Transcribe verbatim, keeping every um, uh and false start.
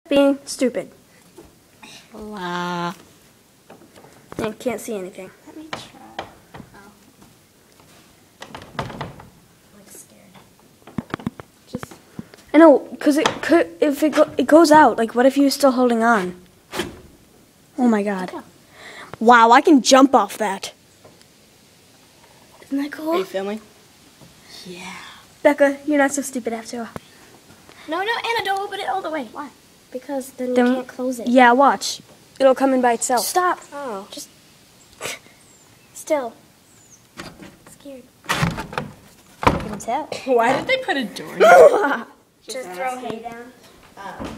Being stupid. Blah. And can't see anything. Let me try. Oh. Like scared. Just. I know, cause it could if it go, it goes out. Like, what if you're still holding on? Oh my God! Wow, I can jump off that. Isn't that cool? Are you filming? Yeah. Becca, you're not so stupid after all. No, no, Anna, don't open it all the way. Why? Because then you Then- can't close it. Yeah, watch. It'll come in by itself. Stop. Oh. Just still. Scared. I can tell. Why did they put a door in? Just throw hay down. Um,